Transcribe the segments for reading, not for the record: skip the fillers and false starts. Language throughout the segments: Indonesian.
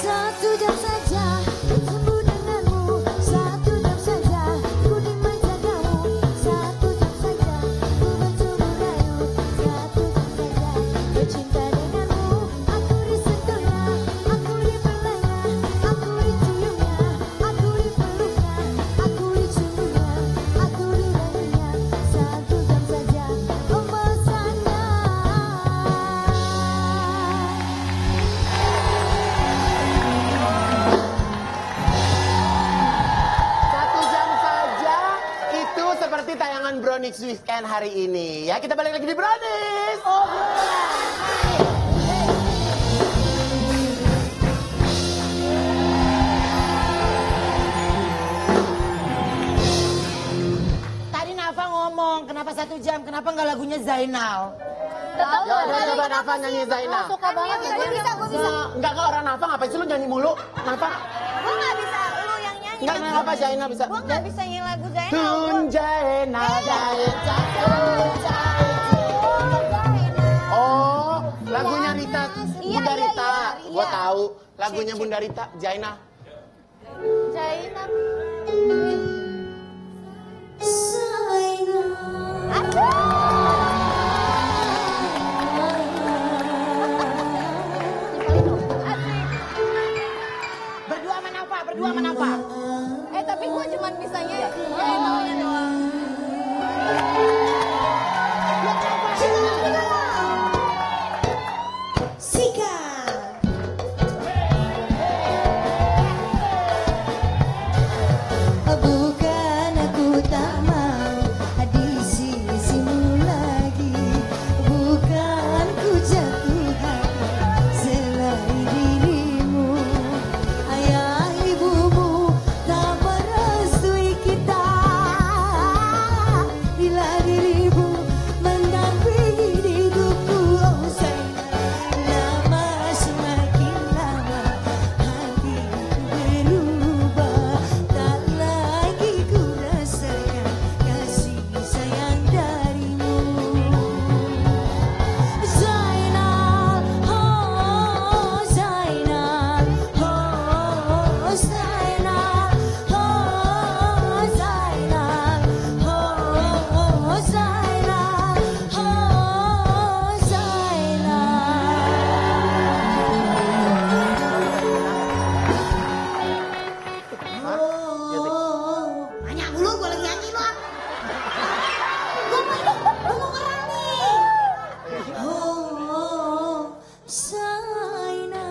Satu jam saja bertemu denganmu, satu jam saja ku dimanja kamu, satu jam saja ku bertemu rayu, satu jam saja bercinta denganmu. Aku disentuhnya, aku dibelanya, aku diciumnya, aku dipeluknya, aku diciumnya, aku dirayunya, satu jam saja oh bosannya. Seperti tayangan Brownies Weekend hari ini. Ya, kita balik lagi di Brownies. Tadi Nafa ngomong, kenapa 1 jam? Kenapa nggak lagunya Zainal? Ya udah coba Nafa nyanyi Zainal. Suka banget gue bisa. Enggak orang Nafa, ngapain sih lu nyanyi mulu? Nafa. Gue gak bisa, lu yang nyanyi. Enggak, kenapa Zainal bisa? Gue gak bisa nyanyi lagu Zainal. Tun Zainal, Oh, lagunya Rita, Bunda Rita. Gua tahu lagunya Bunda Rita, Zainal. Zainal. Berdua sama Nafa. Tapi gue cuma bisanya Zainalnya doang. Bukan aku tak mau di sisimu lagi, bukan ku jatuh hati selain dirimu. Ayah ibumu tak merestui kita bila dirimu mendampingi hidupku. Oh sayang, lama semakin lama hatiku berubah, tak lagi ku rasakan kasih sayang darimu. Zainal, oh Zainal, oh Zainal, oh Zainal, oh Zainal, oh Zainal. Nanya mulu, gue lagi nyanyi loh. Gue mau ngerang nih. Oh Zainal.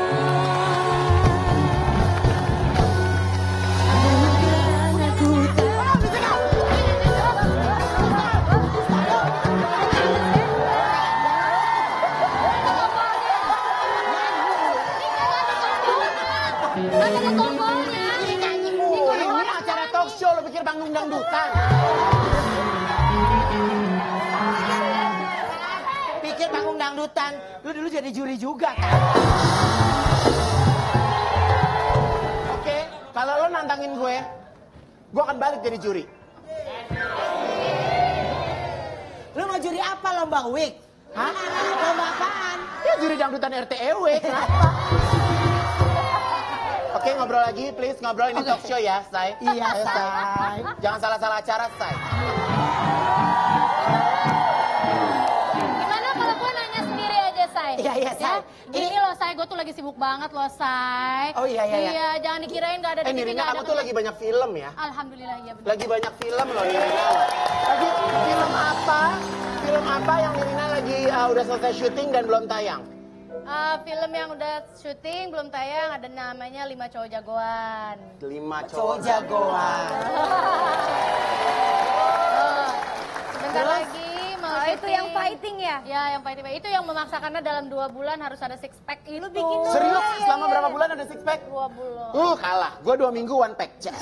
Bukan aku tak Ini acara talk show, lo pikir panggung dangdutan? Pikir panggung dangdutan, lu dulu jadi juri juga kan? Oke, kalau lo nantangin gue akan balik jadi juri. Lu mau juri apa, lomba wig? Hah? Lomba apaan? Ya juri dangdutan RTEW, kenapa? Oke, ngobrol lagi, please ngobrol, ini talk show ya, Say. Iya, Ayo, Say. Jangan salah-salah acara, Say. Gimana kalau gue nanya sendiri aja, Say? Iya, iya, Say. Gini loh, Say, gue tuh lagi sibuk banget loh, Say. Oh, iya, iya, iya. Iya, jangan dikirain gak ada di TV, Nirina, gak ada kamu tuh lagi banyak film ya? Alhamdulillah, iya bener. Lagi banyak film loh, Nirina. Lagi film apa? Film apa yang Nirina lagi udah selesai syuting dan belum tayang? Film yang udah syuting, belum tayang, ada namanya 5 Cowok Jagoan. 5 Cowok cowok jagoan. Sebentar lagi mau syuting. Itu yang fighting ya? Ya, yang fighting. Itu yang memaksakannya dalam 2 bulan harus ada six pack itu. bikin dulu. Serius? Selama berapa bulan ada six pack? 2 bulan. Kalah. Gue 2 minggu one pack. Jas.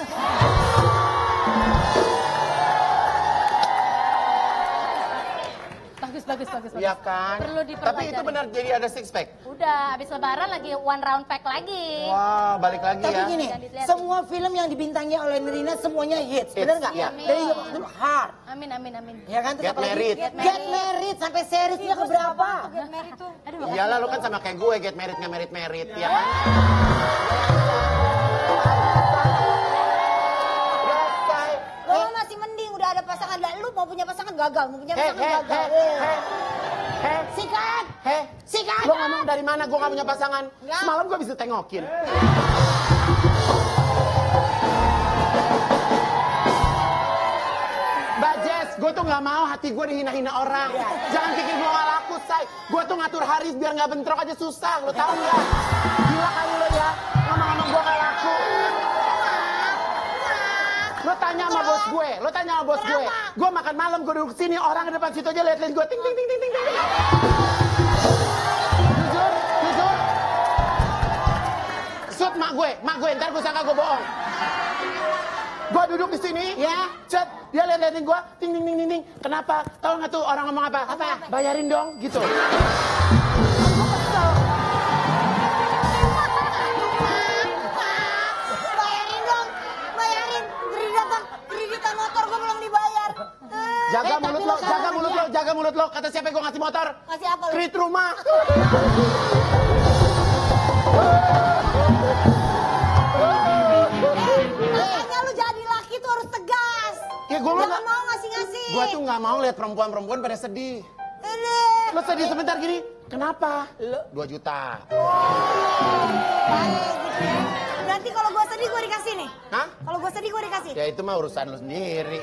bagus. Iya kan? Perlu Tapi diperlanjari. itu benar jadi ada six pack. Udah, habis lebaran lagi one round pack lagi. Wah, balik lagi Tapi ya. gini, Jangan dilihat. semua film yang dibintangi oleh Nirina semuanya hits, bener nggak? iya. Dari waktu dulu hard, Amin. ya kan? Terus Get apalagi? Married. Get Married sampai seriesnya ke berapa? Aduh, Iyalah lu kan sama kayak gue, get married nggak merit, ya kan? Lo masih mending udah ada pasangan. Lah, lu mau punya pasangan gagal, mau punya pasangan gagal. Sikat! Lo ngomong dari mana gue gak punya pasangan? Semalam gue bisa tengokin. Mbak Jess, gue tuh gak mau hati gue dihina-hina orang. Jangan pikir gue gak laku, say. Gue tuh ngatur Haris biar gak bentrok aja susah, lo tau gak? Gila kali lo ya, ngomong-ngomong gue gak laku. Lo tanya sama bos gue, Gue makan malam, gue duduk sini, orang di depan situ aja liat-liat gue, ting. Jujur. Sud mak gue, ntar gue sangka gue bohong. Gue duduk di sini, ya, cet, dia liat-liatin gue, ting. Kenapa? Tahu nggak tuh orang ngomong apa? Bayarin dong, gitu. Bayarin. Kreditan motor gue belum dibayar. Jaga mulut lo. Kata siapa gue ngasih motor? Ngasih apa lu? Kredit rumah. Makanya lu jadi laki tuh harus tegas. Ya gue Jangan mau ngasih-ngasih. Gue tuh nggak mau lihat perempuan pada sedih. Lo sedih sebentar gini. Kenapa? 2 juta. Baik gitu ya. Nanti kalau gue sedih gue dikasih nih. Hah? Kalau gue sedih gue dikasih. Ya itu mah urusan lo sendiri.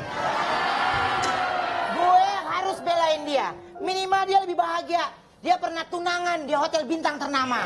Gue harus belain dia. Minimal dia lebih bahagia. Dia pernah tunangan di hotel bintang ternama.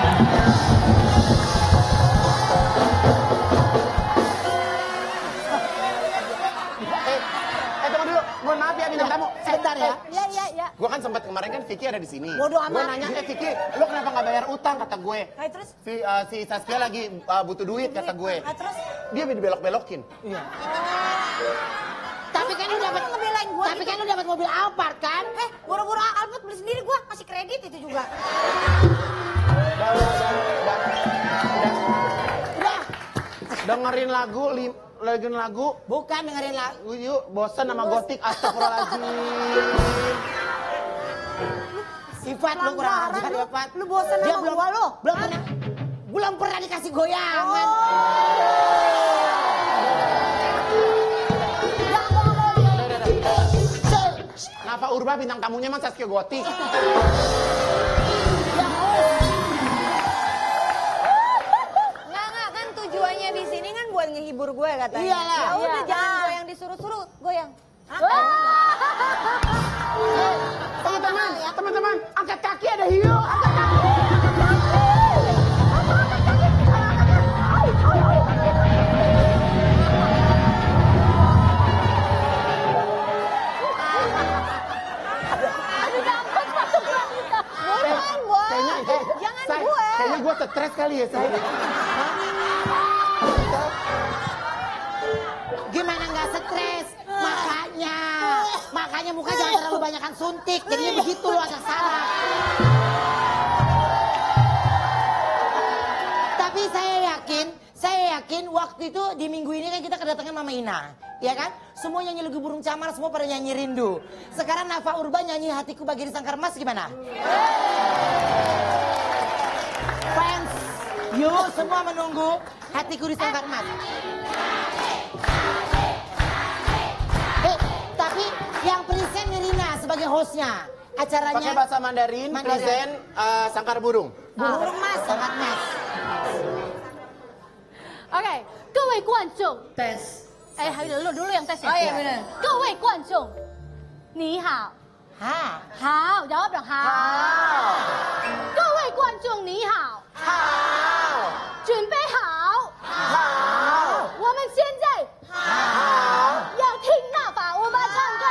Tunggu dulu. Mohon maaf ya bintang tamu. Sebentar ya. Ya. Gue kan sempat kemarin kan Vicky ada di sini. Bodoh amat. Gue nanya, Vicky, lo kenapa nggak bayar utang kata gue? Terus? Si Saskia lagi butuh duit kata gue. Terus? Dia dibelok-belokin. Iya. Tapi kan lu dapat ngebelain gua Tapi gitu. kan lu dapat mobil Alphard kan? Buru-buru Alphard beli sendiri gue masih kredit itu juga. Udah. Dengerin lagu. Bukan dengerin lagu. Yuk, bosan sama gotik. Astagfirullahaladzim. Sifat lu kurang ajar ya, Pat. Lu bosan Dia sama gua lu? belum pernah dikasih goyangan. Kenapa Urba bintang tamunya mah Saskia Gotik? Enggak kan tujuannya di sini kan buat ngehibur gue katanya. Iyalah. Ya udah Iya. jangan goyang disuruh-suruh, goyang. Teman-teman, angkat kaki ada hiu, angkat kaki. Bukan, Boy. Jangan gue. Kayaknya gue stres kali ya, saya. Gimana nggak stres? Makanya muka jangan terlalu banyakan suntik. Jadinya begitu lo agak salah. Tapi saya yakin waktu itu di minggu ini kan kita kedatangan Mama Ina. Ya kan? Semua nyanyi lagu Burung Camar, semua pada nyanyi Rindu. Sekarang Nafa Urban nyanyi Hatiku Bagai Disangkar Mas gimana? Fans, yuk semua menunggu Hatiku Disangkar Mas. Tapi yang present Nirina sebagai hostnya. Acaranya Pakai bahasa Mandarin, present Sangkar Burung. Burung Mas, sangat Mas. Oke, 各位观众， Tes. dulu yang tes ya. Oh iya benar. 各位观众，你好， Ha. 好，jawab dong 好。各位观众你好， Hao, 准备好， hao, 我们现在 hao, 要听那把我们唱歌。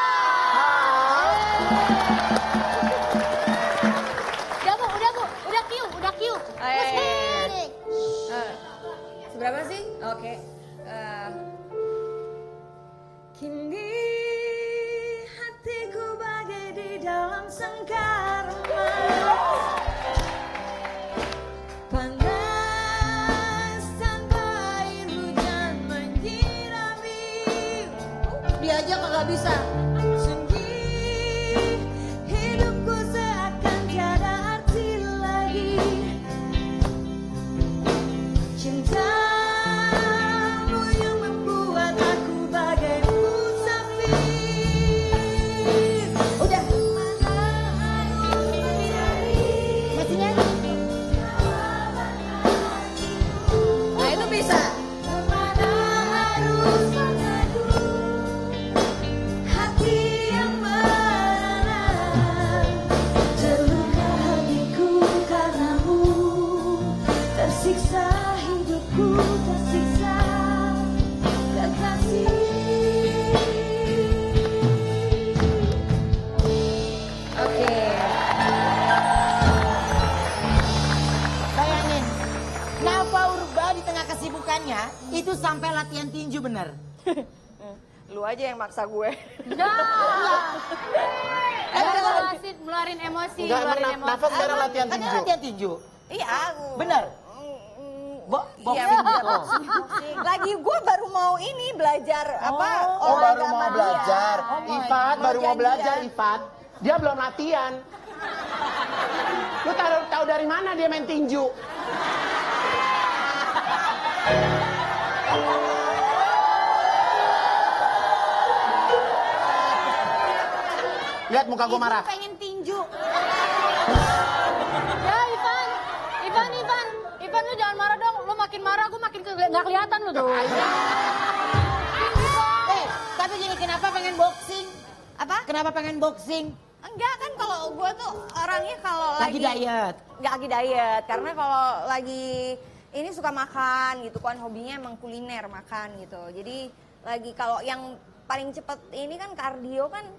udah Q. Musik. Seberapa sih? Oke. Kini hatiku bagai di dalam sana. Tersiksa hidupku tersiksa kekasih. Oke. Bayangin, Nafa Urba di tengah kesibukannya itu sampai latihan tinju bener. Lu aja yang maksa gue. Ngeluarin emosi, Enggak, ngeluarin emang emosi. Nafa sekarang latihan Kan dia tinju. latihan tinju. Iya. Bener. Iya, Boxing. lagi gue baru mau ini belajar apa? Oh, baru olahraga mau sama belajar. dia. Ifat baru mau belajar, janjian. Ifat. Dia belum latihan. Lu tahu dari mana dia main tinju? Lihat muka gue marah. Pengen tinju. Ya Ivan lu jangan marah dong. Lu makin marah, gue makin nggak kelihatan lu tuh. Tapi gini, kenapa pengen boxing? Apa? Kenapa pengen boxing? Enggak kan kalau gue tuh orangnya kalau Lagi diet. Nggak lagi diet karena kalau lagi ini suka makan gitu kan, hobinya emang kuliner makan gitu. Jadi lagi kalau yang paling cepet ini kan kardio kan.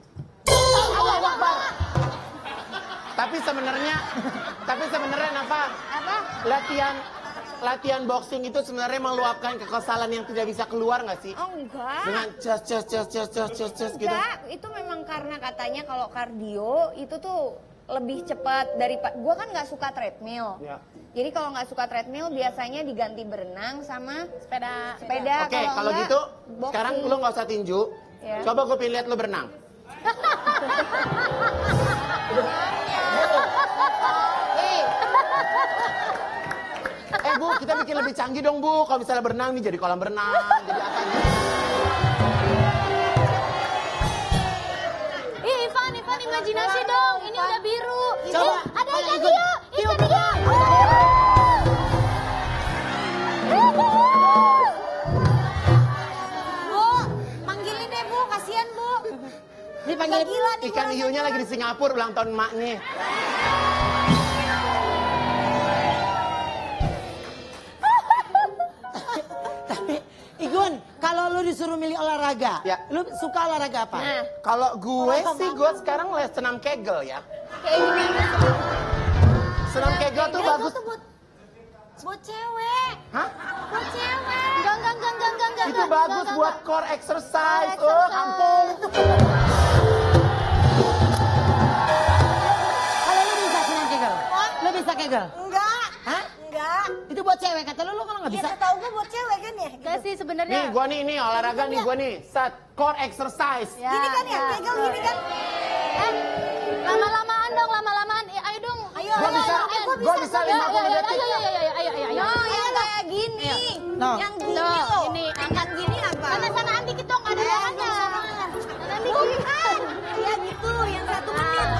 Tapi sebenarnya Nafa, Apa? latihan boxing itu sebenarnya meluapkan kekesalan yang tidak bisa keluar nggak sih? Oh enggak. Dengan ces gitu. Enggak, itu memang karena katanya kalau kardio itu tuh lebih cepat dari gua kan nggak suka treadmill. Ya. Jadi kalau nggak suka treadmill biasanya diganti berenang sama Sepeda. Oke, kalau enggak, gitu boxing. sekarang lu nggak usah tinju. Ya. Coba gue pengen lihat lu berenang. Bu, kita bikin lebih canggih dong, Bu. Kalau misalnya berenang nih jadi kolam berenang, jadi apa nih? Ivan, imajinasi dong. Ini udah biru. Coba, Ada ayo ikan ikut. hiu. Bu, manggilin deh Bu, kasihan Bu. Dipanggil Gila nih Ikan gua hiunya lagi di Singapura ulang tahun emaknya. Tapi Igun, kalau lu disuruh milih olahraga, Ya. lu suka olahraga apa? Nah. Kalau gue sih, gue sekarang les senam kegel ya. Kayak gini. Senam kegel tuh bagus. Buat cewek. Hah? Buat cewek. Enggak. Itu bagus buat core exercise. Oh, kampung. Kalau lu bisa senam kegel? Lu bisa kegel? Enggak. Hah? Enggak. Itu buat cewek, kata lu kalau nggak Ya bisa? setahu gue buat cewek kan ya. Enggak sih sebenarnya. Nih, gue nih olahraga nih, gue nih. Set core exercise. Ya, Gini kan ya, kegel gini kan. Lama-lamaan dong, lama-lamaan. Ayo dong. Ayo, Gua bisa, gua bisa 50 detik. Ayo. yang kayak gini. No. Yang gini No, loh. ini, Yang gini apa? Sana-sanaan dikit dong, ada lawannya. Bukan. Ya gitu, yang 1 menit.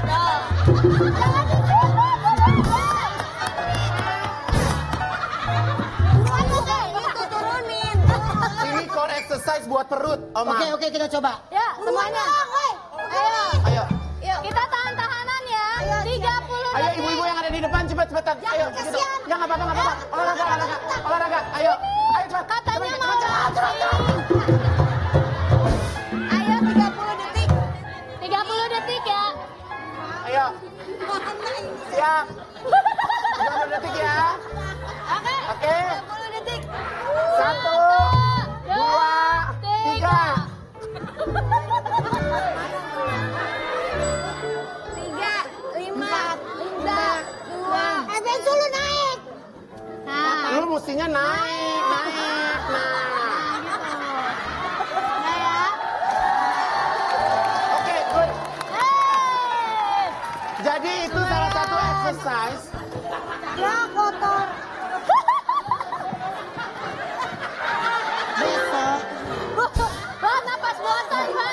Itu turunin. Ini core exercise buat perut, Oma. Oke, kita coba. Ya, semuanya. Ayo. Ayo. Kita tahan-tahanan ya. 30 Ayo detik. ibu-ibu yang ada di depan cepat-cepatan. Ayo, gitu. Ya nggak apa-apa. Olahraga. Ayo cepat. Katanya Cepat, mau cepat. Ayo 30 detik. 30 detik ya. Ayo. Siap. 30 detik ya. Oke. Oke. 30 detik. 1, 2, 3. 3, 5, 2. Bensu lu naik. Nah, Lu mestinya naik. Nah. Oke, good. Jadi itu salah satu exercise. Ya kotor. Besok, Buat napas buatan, Van.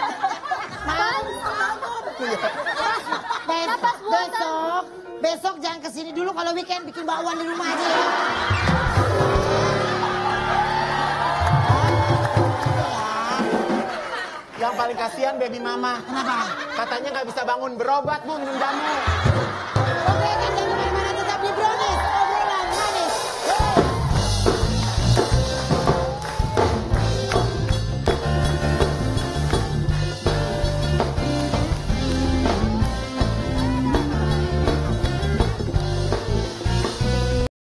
besok jangan kesini dulu, kalau weekend bikin bakwan di rumah aja ya. Yang paling kasihan baby mama. Kenapa? Katanya nggak bisa bangun, berobat Bu, minum jamu.